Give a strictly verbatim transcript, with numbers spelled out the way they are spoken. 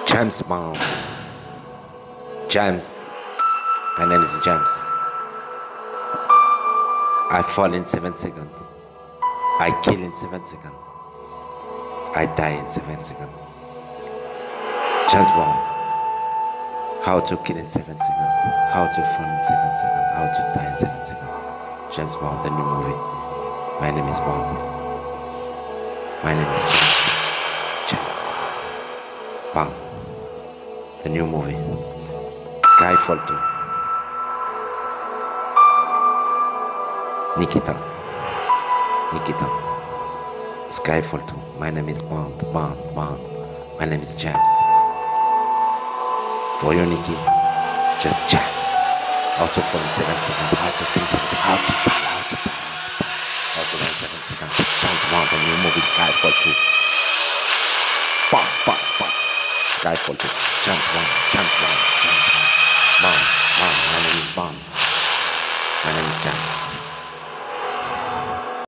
James Bond. James. My name is James. I fall in seven seconds. I kill in seven seconds. I die in seven seconds. James Bond. How to kill in seven seconds. How to fall in seven seconds. How to die in seven seconds. James Bond, the new movie. My name is Bond. My name is James. James Bond. The new movie. Skyfall two. Nikita. Nikita. Skyfall two. My name is Bond. Bond. Bond. My name is James. For you, Nikki, just James. How to fall in seven seconds. How to kill seven seconds. How to die. How to die. How to die in seven seconds. James Bond. The new movie. Skyfall two. Bond. Bond. Bond. Skyfall two. James Bond. James Bond. James Bond. Bond. Bond. My name is Bond. My name is James.